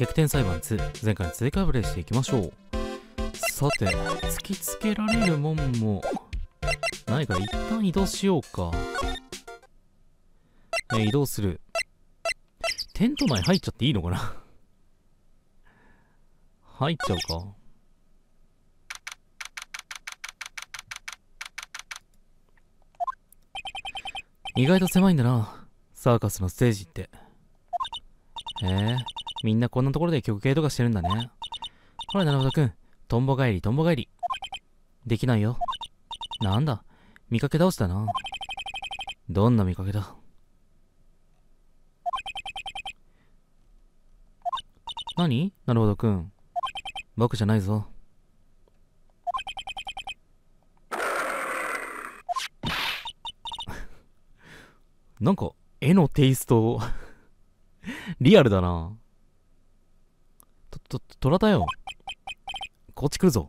逆転裁判2、前回に追加プレイしていきましょう。さて、突きつけられるもんもないから一旦移動しようか。移動する。テント内入っちゃっていいのかな入っちゃうか。意外と狭いんだな、サーカスのステージって。へえ、みんなこんなところで曲芸とかしてるんだね。ほら、なるほどくん。トンボ帰り、トンボ帰り。できないよ。なんだ、見かけ倒したな。どんな見かけだ。何？なるほどくん。僕じゃないぞ。なんか、絵のテイスト、リアルだな。トラだよ。こっち来るぞ。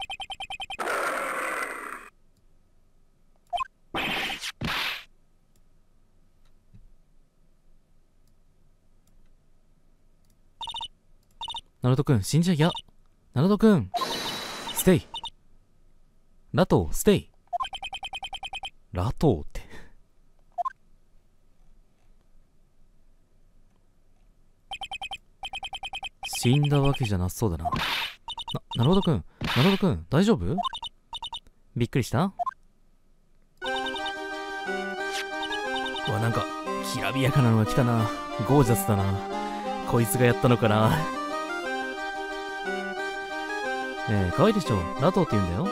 ナルトくん、死んじゃいや。ナルトくん、ステイ。ラトウ、ステイ。ラトウって。死んだわけじゃなさそうだな。なるほどくん、なるほどくん、大丈夫？びっくりした？うわ、なんか、きらびやかなのが来たな。ゴージャスだな。こいつがやったのかな。可愛いでしょ。ラトウって言うんだよ。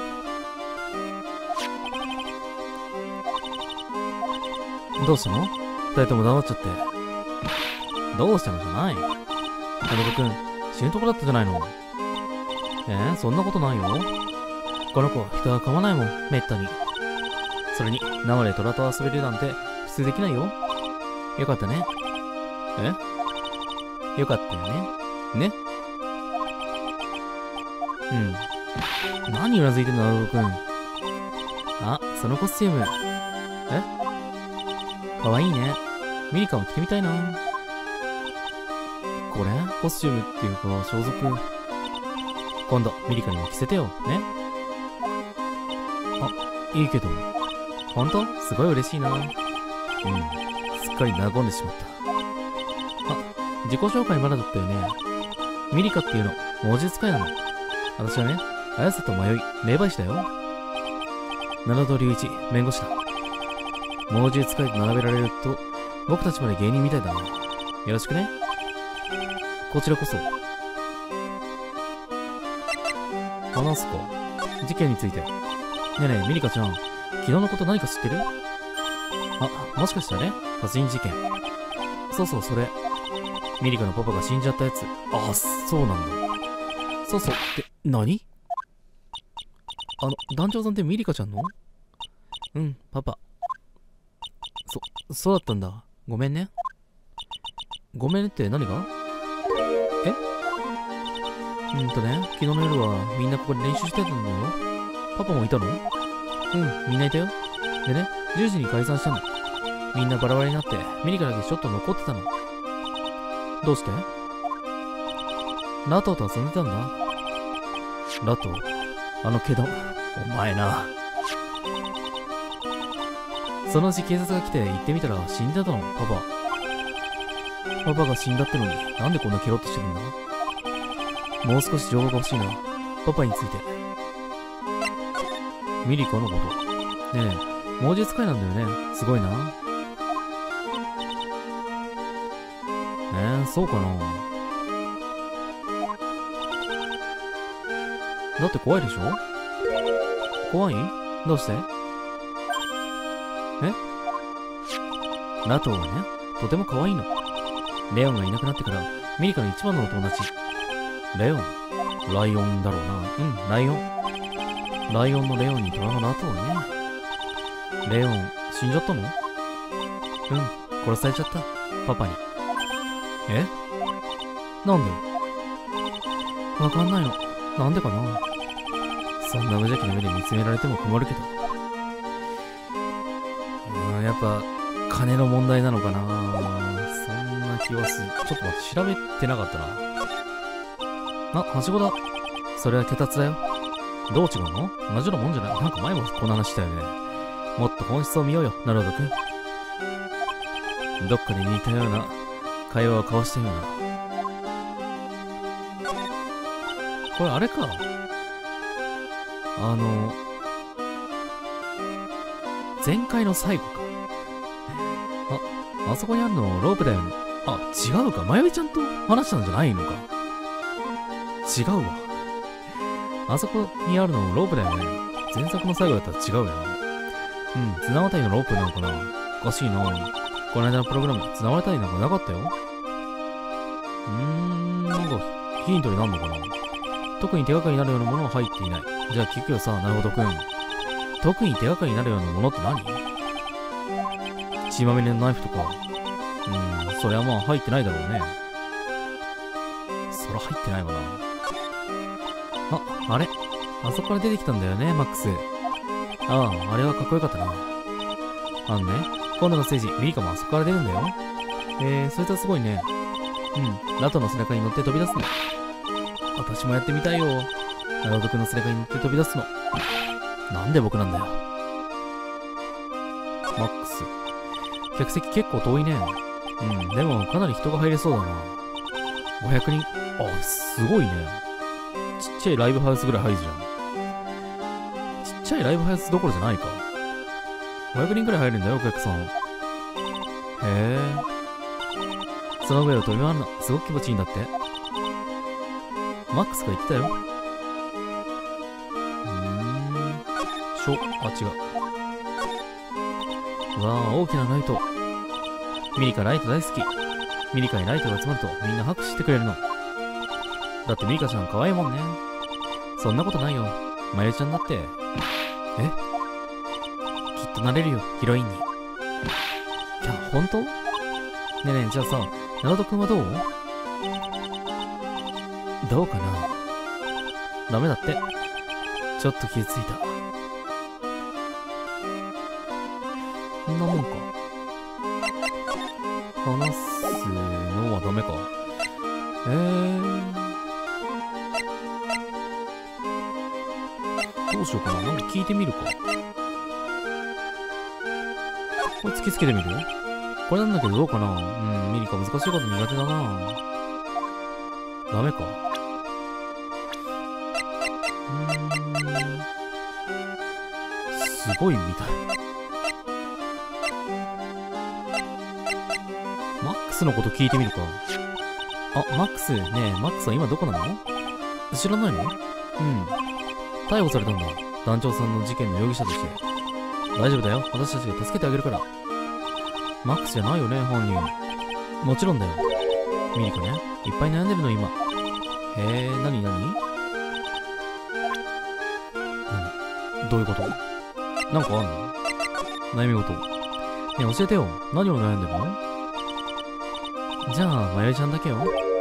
どうしたの？二人とも黙っちゃって。どうしたのじゃない。ナルトくん、死ぬとこだったじゃないの。そんなことないよ。この子、人は噛まないもん、めったに。それに、生でトラと遊べるなんて、普通できないよ。よかったね。よかったよね。ね？うん。何うなずいてんの、ナルトくん。あ、そのコスチューム。かわいいね。ミリカも着てみたいな。これコスチュームっていうか、装束。今度、ミリカにも着せてよ、ね。あ、いいけど。ほんと？すごい嬉しいな。うん。すっかり和んでしまった。あ、自己紹介まだだったよね。ミリカっていうの、猛獣使いなの。私はね、綾瀬と迷い、霊媒師だよ。七戸隆一、弁護士だ。猛獣使いと並べられると、僕たちまで芸人みたいだね。よろしくね。こちらこそ。話すか。事件について。ねえねえ、ミリカちゃん、昨日のこと何か知ってる？あ、もしかしたらね、殺人事件。そうそう、それ。ミリカのパパが死んじゃったやつ。あ、そうなんだ。そうそう、って、何？団長さんってミリカちゃんの？うん、パパ。そうだったんだ。ごめんね。ごめんねって何が？昨日の夜はみんなここで練習してたんだよ。パパもいたの？うん、みんないたよ。でね、10時に解散したの。みんなバラバラになって、ミリカだけちょっと残ってたの。どうして？ラトウと遊んでたんだ。ラトウ、けど、お前な。そのうち警察が来て行ってみたら死んでたの、パパ。パパが死んだってのになんでこんなケロッとしてるんだ？もう少し情報が欲しいな。パパについて。ミリカのこと。ねえ、猛獣使いなんだよね。すごいな。そうかな。だって怖いでしょ？怖い？どうして？ラトウはね、とても可愛いの。レオンがいなくなってから、ミリカの一番のお友達。レオン？ライオンだろうな。うん、ライオン。ライオンのレオンにトラのラトウね。レオン、死んじゃったの？うん、殺されちゃった。パパに。なんで？わかんないの。なんでかな。そんな無邪気な目で見つめられても困るけど。やっぱ、金の問題なのかな。そんな気はする。ちょっと待って、調べてなかったな。 あ、はしごだ。それは脚立だよ。どう違うの？同じようなもんじゃない？なんか前もこんな話したよね。もっと本質を見ようよ、なるほどくん。どっかで似たような会話を交わしたような。これあれか。前回の最後か。あそこにあるのロープだよね。あ、違うか。まゆみちゃんと話したんじゃないのか。違うわ。あそこにあるのロープだよね。前作の最後だったら違うよな。綱渡りのロープなのかな。おかしいな。この間のプログラム、綱渡りなんかなかったよ。なんかヒントになるのかな。特に手がかりになるようなものは入っていない。じゃあ聞くよさ、なるほどくん。特に手がかりになるようなものって何？血まみれのナイフとか。それはまあ入ってないだろうね。そら入ってないわな。あれあそこから出てきたんだよね、マックス。あれはかっこよかったな。今度のステージ、ミリカもあそこから出るんだよ。そいつはすごいね。ラトの背中に乗って飛び出すの。私もやってみたいよ。ナロド君の背中に乗って飛び出すの。なんで僕なんだよ。マックス。客席結構遠いね。でもかなり人が入れそうだな。500人。すごいね。ちっちゃいライブハウスぐらい入るじゃん。ちっちゃいライブハウスどころじゃないか。500人くらい入るんだよ、お客さん。へえ。その上を飛び回るの、すごく気持ちいいんだって。マックスが言ってたよ。違う。わあ、大きなライト。ミリカライト大好き。ミリカにライトが集まるとみんな拍手してくれるの。だってミリカちゃん可愛いもんね。そんなことないよ。まゆちゃんだって。きっとなれるよ、ヒロインに。いや、ほんと？ねえねえ、じゃあさ、ナルトくんはどう？どうかな？ダメだって。ちょっと傷ついた。こんなもんか。話すのはダメか。どうしようかな。なんか聞いてみるか。これ突きつけてみる？これなんだけどどうかな。ミリカ難しいこと苦手だな。ダメか。すごいみたい。マックスのこと聞いてみるか。マックス、ねえ、マックスは今どこなの？知らないの？逮捕されたんだ。団長さんの事件の容疑者として。大丈夫だよ。私たちが助けてあげるから。マックスじゃないよね、本人。もちろんだよ。ミリカね、いっぱい悩んでるの今。へえ、なにどういうこと？なんかあんの？悩み事。ねえ、教えてよ。何を悩んでるの？じゃあ、まゆりちゃんだけよ。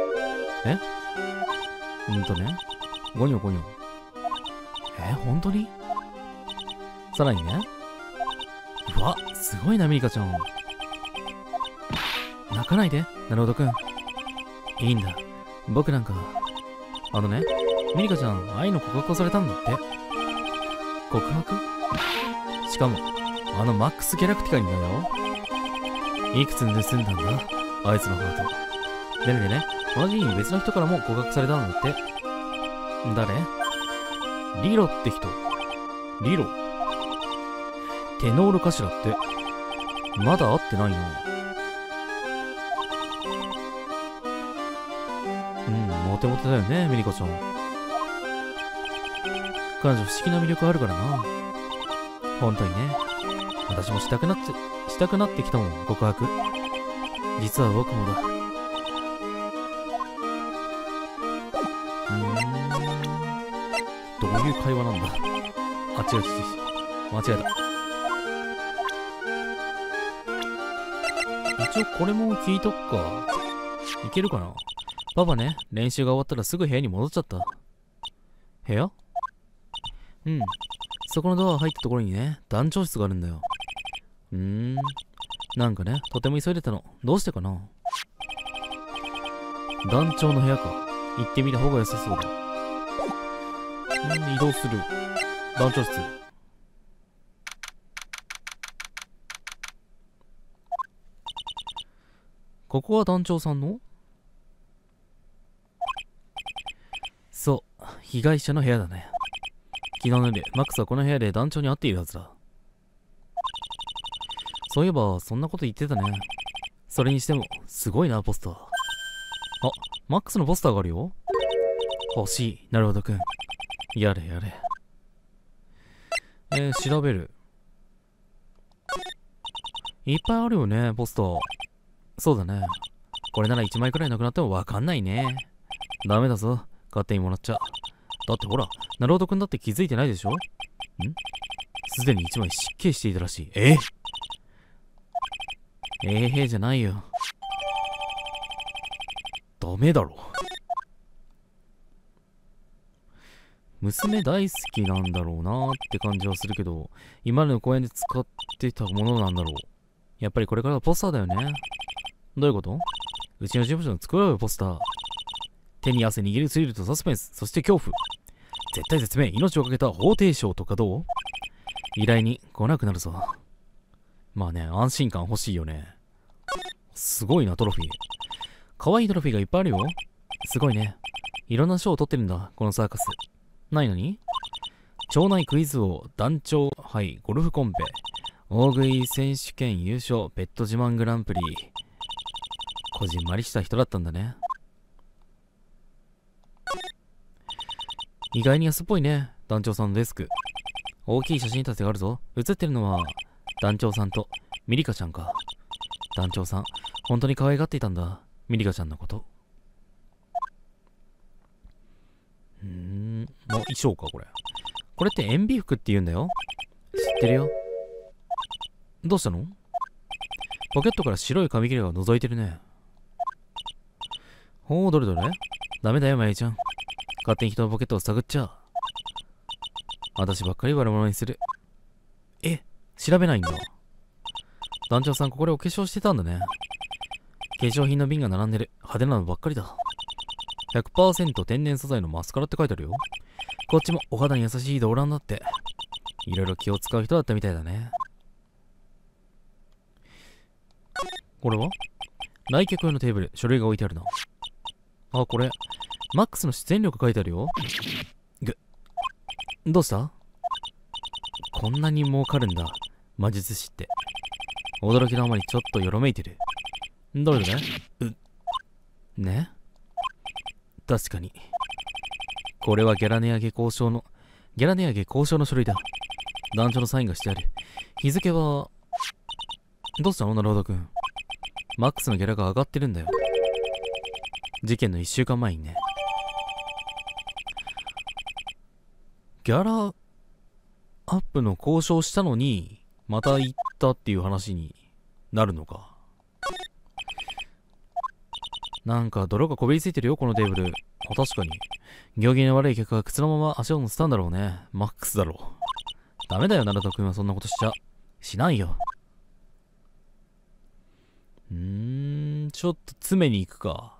ゴニョゴニョ。本当に？さらにね。うわ、すごいな、ミリカちゃん。泣かないで、なるほどくん。いいんだ。僕なんか。ミリカちゃん、愛の告白をされたんだって。告白？しかも、マックス・ギャラクティカにだよ。いくつ盗んだんだ、あいつのハート。でね、同じ日に別の人からも告白されたんだって。誰？リロって人。リロ？テノールかしらって。まだ会ってないな。モテモテだよね、ミリカちゃん。彼女不思議な魅力あるからな。本当にね。私もしたくなってきたもん、告白。実は僕もだ。どういう会話なんだ。違う。間違えた。一応これも聞いとくか。いけるかな。パパね、練習が終わったらすぐ部屋に戻っちゃった。部屋？そこのドア入ったところにね、団長室があるんだよ。なんかね、とても急いでたの。どうしてかな。団長の部屋か。 行ってみた方が良さそうだ。移動する。団長室。ここは団長さんの？そう、被害者の部屋だね。昨日の夜、マックスはこの部屋で団長に会っているはずだ。そういえば、そんなこと言ってたね。それにしても、すごいな、ポスター。あ、マックスのポスターがあるよ。欲しい、なるほどくん。やれやれ。調べる。いっぱいあるよね、ポスター。そうだね。これなら1枚くらいなくなってもわかんないね。ダメだぞ。勝手にもらっちゃ。だってほら、なるほどくんだって気づいてないでしょ？すでに1枚失敬していたらしい。じゃないよ。ダメだろ。娘大好きなんだろうなって感じはするけど、今までの公演で使ってたものなんだろう。やっぱりこれからはポスターだよね。どういうこと？うちの事務所の作ろうよ、ポスター。手に汗握りスリルとサスペンス、そして恐怖。絶対絶命、命をかけた法廷賞とかどう？依頼に来なくなるぞ。まあね、安心感欲しいよね。すごいな、トロフィー。可愛いトロフィーがいっぱいあるよ。すごいね。いろんな賞を取ってるんだ、このサーカス。ないのに？町内クイズ王、団長杯、ゴルフコンペ、大食い選手権優勝、ペット自慢グランプリ。こじんまりした人だったんだね。意外に安っぽいね、団長さんのデスク。大きい写真立てがあるぞ。写ってるのは、団長さんとミリカちゃんか。団長さん、本当に可愛がっていたんだ、ミリカちゃんのこと。衣装か、これ。これって塩ビ服って言うんだよ。知ってるよ。どうしたの？ポケットから白い紙切れが覗いてるね。ほう、どれどれ？ダメだよ、まゆちゃん。勝手に人のポケットを探っちゃう。私ばっかり悪者にする。調べないんだ。団長さん、ここでお化粧してたんだね。化粧品の瓶が並んでる。派手なのばっかりだ。100% 天然素材のマスカラって書いてあるよ。こっちもお肌に優しいドーランだって。いろいろ気を使う人だったみたいだね。これは来客用のテーブル、書類が置いてあるな。あ、これ、マックスの出演料が書いてあるよ。どうした？こんなに儲かるんだ、魔術師って。驚きのあまりちょっとよろめいてる。どれだね？確かに。これはギャラ値上げ交渉の書類だ。団長のサインがしてある。日付は、どうしたのなるほどくん。マックスのギャラが上がってるんだよ。事件の1週間前にね。ギャラアップの交渉したのに、また行ったっていう話になるのか。なんか泥がこびりついてるよ、このテーブル。確かに。行儀の悪い客が靴のまま足を乗せたんだろうね。マックスだろう。ダメだよ、ナルト君はそんなことしないよ。ちょっと詰めに行くか。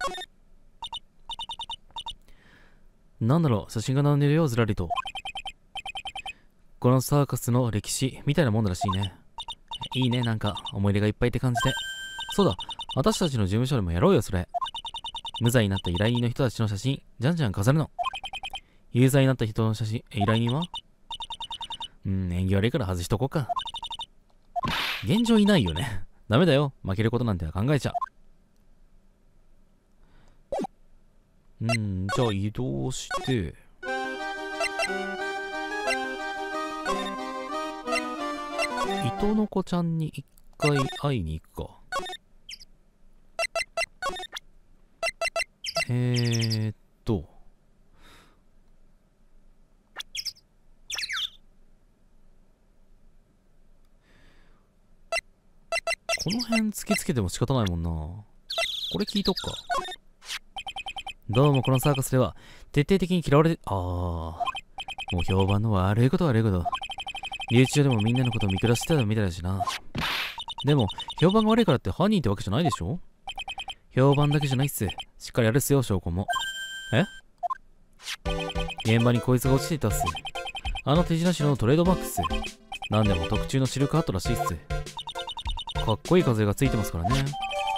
なんだろう、写真が並んでるよ、ずらりと。このサーカスの歴史みたいなもんだらしいね。いいね、なんか思い出がいっぱいって感じで。そうだ、私たちの事務所でもやろうよ、それ。無罪になった依頼人の人たちの写真、じゃんじゃん飾るの。有罪になった人の写真、依頼人は？縁起悪いから外しとこうか。現状いないよね。ダメだよ、負けることなんて考えちゃう。じゃあ移動して、糸の子ちゃんに一回会いに行くか。この辺突きつけても仕方ないもんな。これ聞いとくか。どうもこのサーカスでは徹底的に嫌われて、もう評判の悪いこと。留置所でもみんなのことを見下してたみたいだしな。でも、評判が悪いからって犯人ってわけじゃないでしょ？評判だけじゃないっす。しっかりやるっすよ、証拠も。 え？現場にこいつが落ちていたっす。あの手品師のトレードマークっす。なんでも特注のシルクハットらしいっす。かっこいい風がついてますからね。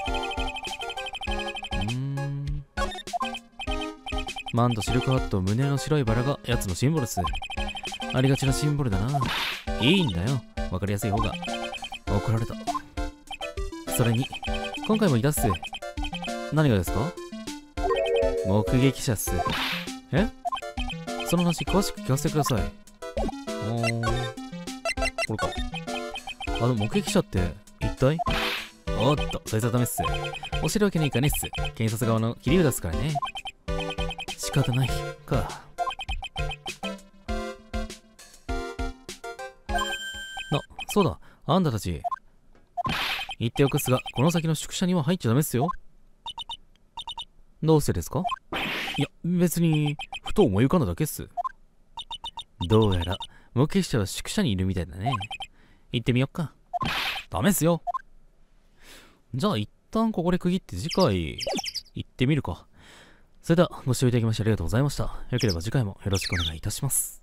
マント、シルクハット、胸の白いバラがやつのシンボルっす。ありがちなシンボルだな。いいんだよ。わかりやすい方が。怒られた。それに、今回もいたっす。何がですか？目撃者っす。え？その話詳しく聞かせてください。これか。あの目撃者って一体？おっと、そいつはダメっす。教えるわけにいかねえっす。検察側の切り札っすからね。仕方ないか。そうだ、あんたたち。言っておくっすが、この先の宿舎には入っちゃダメっすよ。どうしてですか？いや、別に、ふと思い浮かんだだけっす。どうやら、目撃者は宿舎にいるみたいだね。行ってみよっか。ダメっすよ。じゃあ、一旦ここで区切って次回、行ってみるか。それでは、ご視聴いただきましてありがとうございました。よければ次回もよろしくお願いいたします。